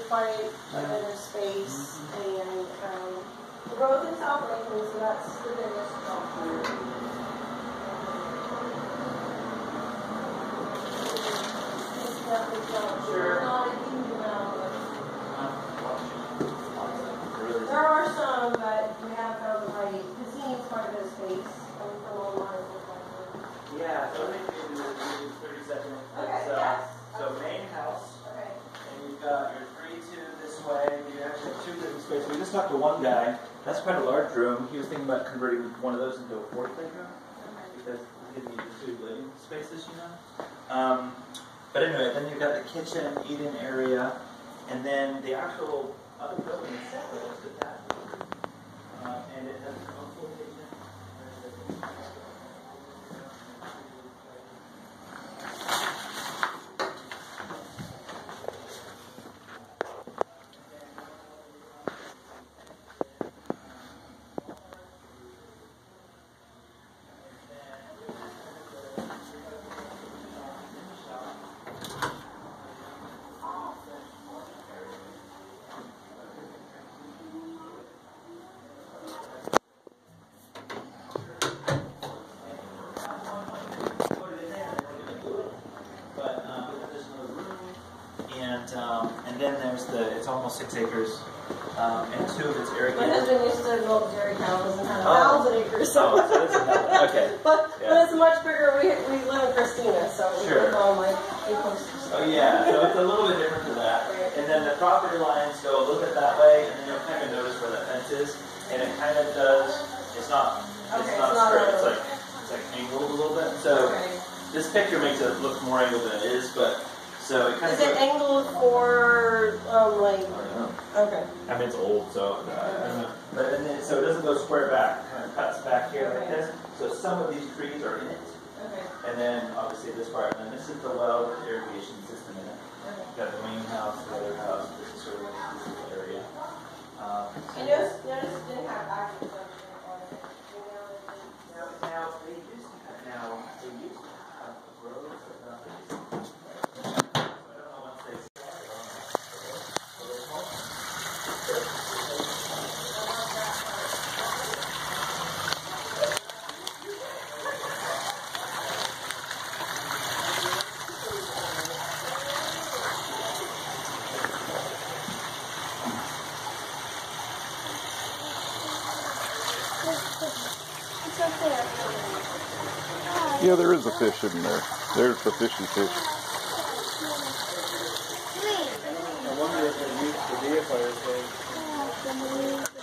quite a bit of space, and we're both in South Lincoln, so that's the biggest draw. Sure. Not a huge amount. There are some, but we have found the right, because he needs quite a bit of space from online. Yeah, so let me do 30 seconds. Okay, So, yes. so main house, Okay. and you've got your 3-2 this way. You actually have 2 living spaces. We just talked to one guy. That's quite a large room. He was thinking about converting one of those into a 4th bedroom because he didn't need the 2 living spaces, you know. But anyway, then you've got the kitchen, eat-in area, and then the actual other building is separate. It's attached. And it has its own full kitchen. And then there's it's almost 6 acres, and 2 of it's irrigated. My husband used to milk dairy cows and had 1,000 acres. So. Okay. But it's much bigger. We live in Christina, so we live on like 8 posts. Oh yeah, so it's a little bit different to that. Right. And then the property lines go a little bit that way, and then you'll kind of notice where the fence is, and it kind of does. It's not straight. It's like angled a little bit. So this picture makes it look more angled than it is, but. So it kind is it angled for like? I don't know. Okay. I mean, it's old, so I don't know. But so it doesn't go square back. It kind of cuts back here like this. So some of these trees are in it. Okay. And then obviously this part, and then this is the well with the irrigation system in it. Okay. You've got the main house, the other house. This is sort of like this area. I noticed it didn't have agriculture on it. Now they used to have roads. Yeah, there is a fish in there. There's the fishy fish. I wonder if they used the vehicle thing.